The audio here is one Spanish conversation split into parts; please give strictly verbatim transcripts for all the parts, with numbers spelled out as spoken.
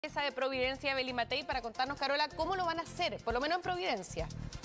Esa de Providencia, Evelyn Matei, para contarnos, Carola, cómo lo van a hacer, por lo menos en Providencia.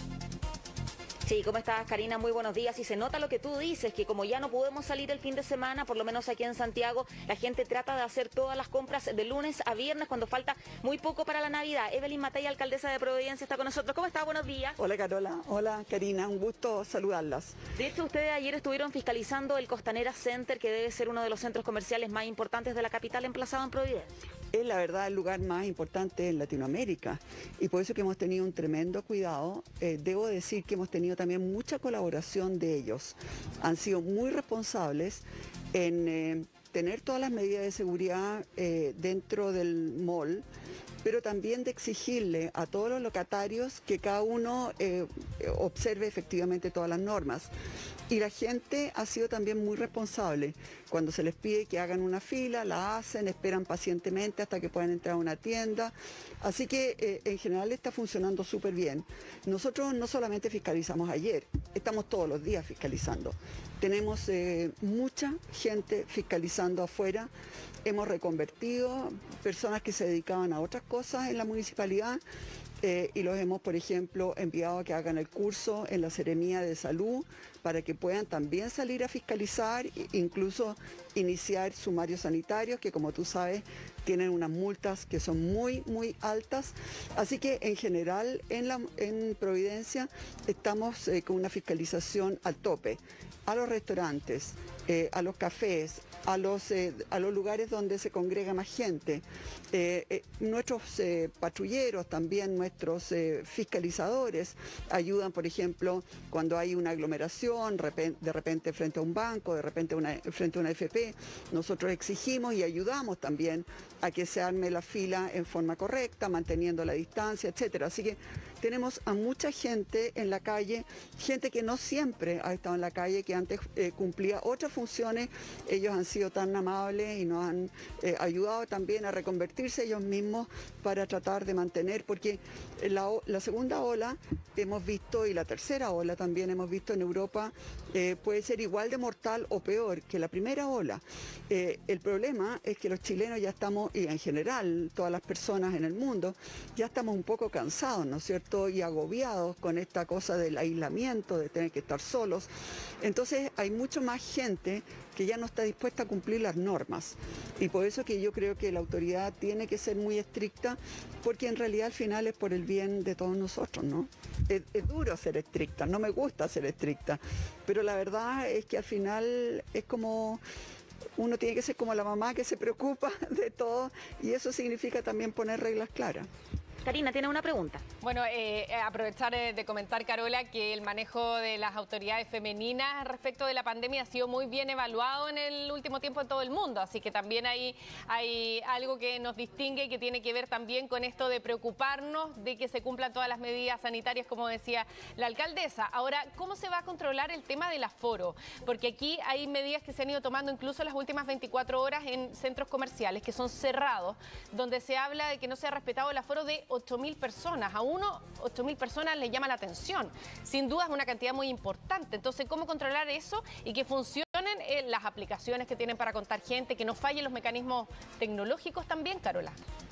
Sí, ¿cómo estás, Karina? Muy buenos días. Y se nota lo que tú dices, que como ya no podemos salir el fin de semana, por lo menos aquí en Santiago, la gente trata de hacer todas las compras de lunes a viernes cuando falta muy poco para la Navidad. Evelyn Matei, alcaldesa de Providencia, está con nosotros. ¿Cómo está? Buenos días. Hola, Carola. Hola, Karina. Un gusto saludarlas. De hecho, ustedes ayer estuvieron fiscalizando el Costanera Center, que debe ser uno de los centros comerciales más importantes de la capital, emplazado en Providencia. Es la verdad el lugar más importante en Latinoamérica y por eso que hemos tenido un tremendo cuidado. Eh, debo decir que hemos tenido también mucha colaboración de ellos. Han sido muy responsables en eh, tener todas las medidas de seguridad eh, dentro del mall, pero también de exigirle a todos los locatarios que cada uno eh, observe efectivamente todas las normas. Y la gente ha sido también muy responsable. Cuando se les pide que hagan una fila, la hacen, esperan pacientemente hasta que puedan entrar a una tienda. Así que eh, en general está funcionando súper bien. Nosotros no solamente fiscalizamos ayer, estamos todos los días fiscalizando. Tenemos eh, mucha gente fiscalizando afuera. Hemos reconvertido personas que se dedicaban a otras cosas en la municipalidad. Eh, y los hemos, por ejemplo, enviado a que hagan el curso en la Seremía de Salud para que puedan también salir a fiscalizar, incluso iniciar sumarios sanitarios, que como tú sabes, tienen unas multas que son muy, muy altas. Así que en general en, la, en Providencia estamos eh, con una fiscalización al tope. A los restaurantes, eh, a los cafés, a los, eh, a los lugares donde se congrega más gente. Eh, eh, nuestros eh, patrulleros, también nuestros eh, fiscalizadores, ayudan, por ejemplo, cuando hay una aglomeración, de repente frente a un banco, de repente una, frente a una F P, nosotros exigimos y ayudamos también a que se arme la fila en forma correcta, manteniendo la distancia, etcétera. Así que tenemos a mucha gente en la calle, gente que no siempre ha estado en la calle, que antes eh, cumplía otras funciones. Ellos han sido tan amables y nos han eh, ayudado también a reconvertirse ellos mismos para tratar de mantener, porque la, la segunda ola hemos visto, y la tercera ola también hemos visto en Europa, eh, puede ser igual de mortal o peor que la primera ola. Eh, el problema es que los chilenos ya estamos, y en general todas las personas en el mundo, ya estamos un poco cansados, ¿no es cierto?, y agobiados con esta cosa del aislamiento, de tener que estar solos. Entonces hay mucho más gente que ya no está dispuesta a cumplir las normas. Y por eso que yo creo que la autoridad tiene que ser muy estricta, porque en realidad al final es por el bien de todos nosotros, ¿no? Es, es duro ser estricta, no me gusta ser estricta, pero la verdad es que al final es como... Uno tiene que ser como la mamá que se preocupa de todo, y eso significa también poner reglas claras. Karina, ¿tiene una pregunta? Bueno, eh, aprovechar eh, de comentar, Carola, que el manejo de las autoridades femeninas respecto de la pandemia ha sido muy bien evaluado en el último tiempo en todo el mundo, así que también hay, hay algo que nos distingue y que tiene que ver también con esto de preocuparnos de que se cumplan todas las medidas sanitarias, como decía la alcaldesa. Ahora, ¿cómo se va a controlar el tema del aforo? Porque aquí hay medidas que se han ido tomando incluso las últimas veinticuatro horas en centros comerciales que son cerrados, donde se habla de que no se ha respetado el aforo de ocho mil personas. A uno, ocho mil personas le llama la atención. Sin duda es una cantidad muy importante. Entonces, ¿cómo controlar eso y que funcionen eh, las aplicaciones que tienen para contar gente, que no fallen los mecanismos tecnológicos también, Carola?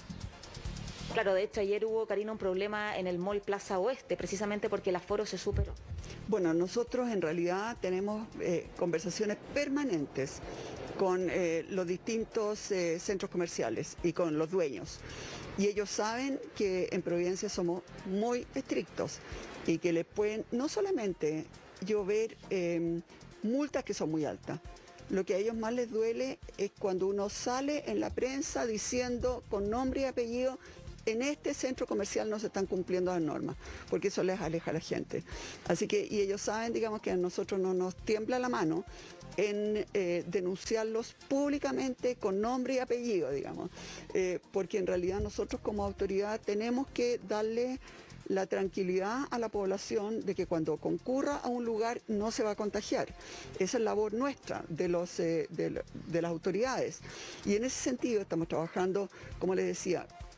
Claro, de hecho ayer hubo, Karina, un problema en el Mall Plaza Oeste, precisamente porque el aforo se superó. Bueno, nosotros en realidad tenemos eh, conversaciones permanentes con eh, los distintos eh, centros comerciales y con los dueños. Y ellos saben que en Providencia somos muy estrictos y que les pueden no solamente llover eh, multas que son muy altas. Lo que a ellos más les duele es cuando uno sale en la prensa diciendo con nombre y apellido: en este centro comercial no se están cumpliendo las normas, porque eso les aleja a la gente. Así que, y ellos saben, digamos, que a nosotros no nos tiembla la mano en eh, denunciarlos públicamente con nombre y apellido, digamos, eh, porque en realidad nosotros como autoridad tenemos que darle la tranquilidad a la población de que cuando concurra a un lugar no se va a contagiar. Esa es labor nuestra, de, los, eh, de, de las autoridades. Y en ese sentido estamos trabajando, como les decía,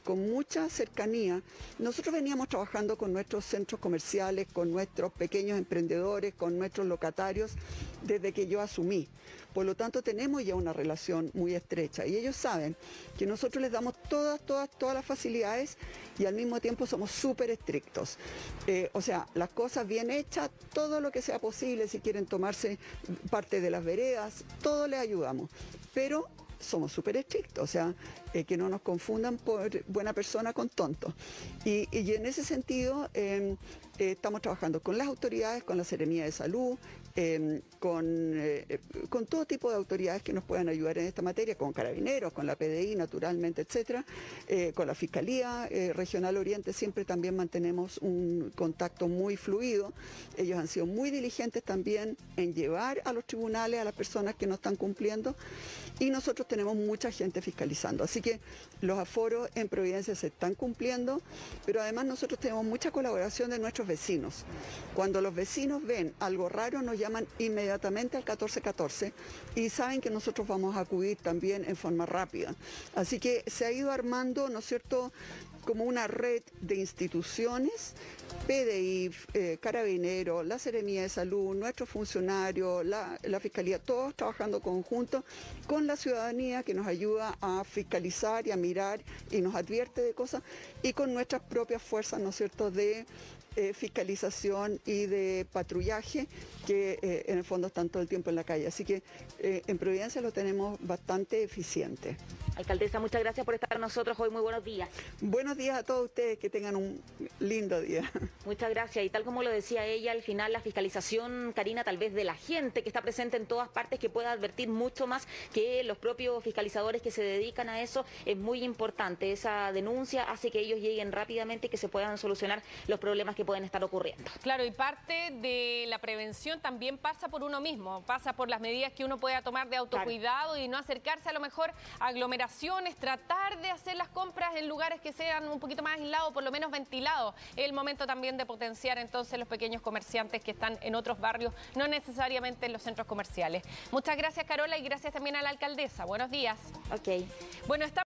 con mucha cercanía. Nosotros veníamos trabajando con nuestros centros comerciales, con nuestros pequeños emprendedores, con nuestros locatarios, desde que yo asumí. Por lo tanto, tenemos ya una relación muy estrecha y ellos saben que nosotros les damos todas, todas, todas las facilidades y al mismo tiempo somos súper estrictos. Eh, o sea, las cosas bien hechas, todo lo que sea posible, si quieren tomarse parte de las veredas, todo les ayudamos. Pero somos súper estrictos, o sea, eh, que no nos confundan por buena persona con tonto. Y, y en ese sentido, eh, eh, estamos trabajando con las autoridades, con la Seremía de Salud, eh, con, eh, con todo tipo de autoridades que nos puedan ayudar en esta materia, con Carabineros, con la P D I, naturalmente, etcétera, eh, con la Fiscalía eh, Regional Oriente, siempre también mantenemos un contacto muy fluido. Ellos han sido muy diligentes también en llevar a los tribunales a las personas que no están cumpliendo y nosotros tenemos mucha gente fiscalizando. Así que los aforos en Providencia se están cumpliendo, pero además nosotros tenemos mucha colaboración de nuestros vecinos. Cuando los vecinos ven algo raro, nos llaman inmediatamente al catorce catorce y saben que nosotros vamos a acudir también en forma rápida. Así que se ha ido armando, ¿no es cierto?, como una red de instituciones, P D I, eh, Carabineros, la Seremía de Salud, nuestros funcionarios, la, la Fiscalía, todos trabajando conjunto con la ciudadanía que nos ayuda a fiscalizar y a mirar y nos advierte de cosas y con nuestras propias fuerzas, ¿no es cierto?, de eh, fiscalización y de patrullaje que eh, en el fondo están todo el tiempo en la calle. Así que eh, en Providencia lo tenemos bastante eficiente. Alcaldesa, muchas gracias por estar con nosotros hoy. Muy buenos días. Buenos días a todos ustedes, que tengan un lindo día. Muchas gracias. Y tal como lo decía ella, al final la fiscalización, Karina, tal vez de la gente que está presente en todas partes, que pueda advertir mucho más que los propios fiscalizadores que se dedican a eso, es muy importante. Esa denuncia hace que ellos lleguen rápidamente y que se puedan solucionar los problemas que pueden estar ocurriendo. Claro, y parte de la prevención también pasa por uno mismo, pasa por las medidas que uno pueda tomar de autocuidado, claro, y no acercarse a lo mejor a aglomeraciones, tratar de hacer las compras en lugares que sean un poquito más aislados, por lo menos ventilados. Es el momento también de potenciar entonces los pequeños comerciantes que están en otros barrios, no necesariamente en los centros comerciales. Muchas gracias, Carola, y gracias también a la alcaldesa. Buenos días. Ok. Bueno, está